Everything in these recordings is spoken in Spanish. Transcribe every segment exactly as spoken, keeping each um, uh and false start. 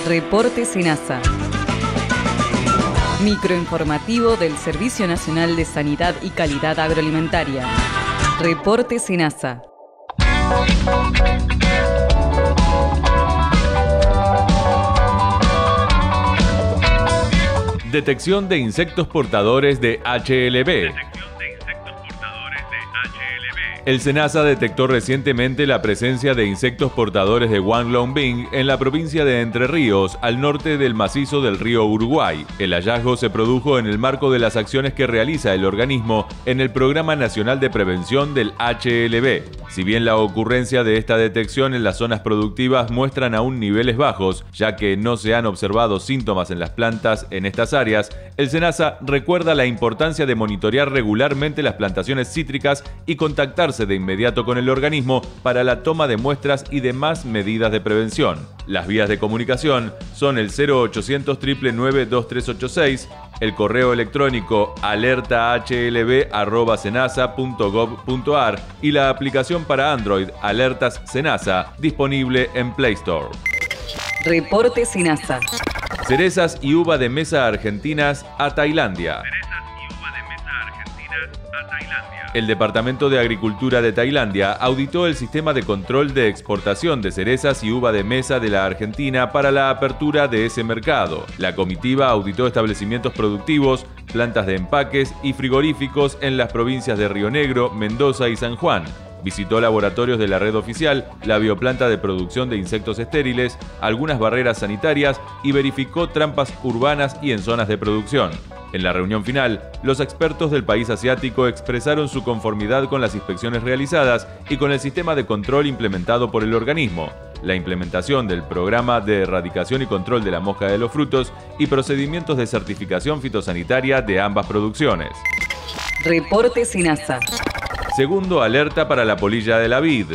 Reporte SENASA. Microinformativo del Servicio Nacional de Sanidad y Calidad Agroalimentaria. Reporte SENASA. Detección de insectos portadores de H L V. El SENASA detectó recientemente la presencia de insectos portadores de Guanglongbing en la provincia de Entre Ríos, al norte del macizo del río Uruguay. El hallazgo se produjo en el marco de las acciones que realiza el organismo en el Programa Nacional de Prevención del H L V. Si bien la ocurrencia de esta detección en las zonas productivas muestran aún niveles bajos, ya que no se han observado síntomas en las plantas en estas áreas, el SENASA recuerda la importancia de monitorear regularmente las plantaciones cítricas y contactarse de inmediato con el organismo para la toma de muestras y demás medidas de prevención. Las vías de comunicación son el cero ochocientos, nueve nueve dos tres ocho seis, el correo electrónico alerta h l v arroba senasa punto gov punto a r y la aplicación para Android Alertas SENASA, disponible en Play Store. Reporte SENASA. Cerezas y uva de mesa argentinas a Tailandia. El Departamento de Agricultura de Tailandia auditó el sistema de control de exportación de cerezas y uva de mesa de la Argentina para la apertura de ese mercado. La comitiva auditó establecimientos productivos, plantas de empaques y frigoríficos en las provincias de Río Negro, Mendoza y San Juan. Visitó laboratorios de la red oficial, la bioplanta de producción de insectos estériles, algunas barreras sanitarias y verificó trampas urbanas y en zonas de producción. En la reunión final, los expertos del país asiático expresaron su conformidad con las inspecciones realizadas y con el sistema de control implementado por el organismo, la implementación del programa de erradicación y control de la mosca de los frutos y procedimientos de certificación fitosanitaria de ambas producciones. Reporte SENASA. Segundo alerta para la polilla de la vid.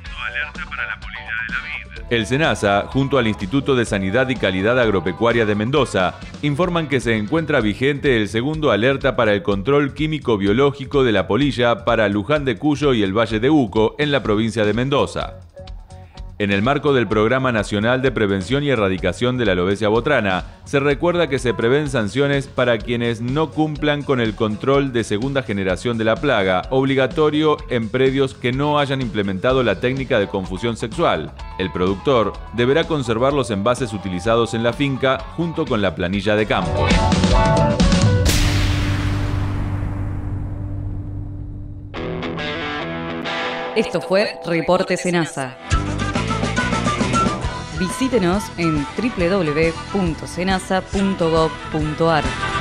El SENASA, junto al Instituto de Sanidad y Calidad Agropecuaria de Mendoza, informan que se encuentra vigente el segundo alerta para el control químico-biológico de la polilla para Luján de Cuyo y el Valle de Uco, en la provincia de Mendoza. En el marco del Programa Nacional de Prevención y Erradicación de la Alopecia botrana, se recuerda que se prevén sanciones para quienes no cumplan con el control de segunda generación de la plaga, obligatorio en predios que no hayan implementado la técnica de confusión sexual. El productor deberá conservar los envases utilizados en la finca junto con la planilla de campo. Esto fue Reporte SENASA. Visítenos en doble u doble u doble u punto senasa punto gov punto a r.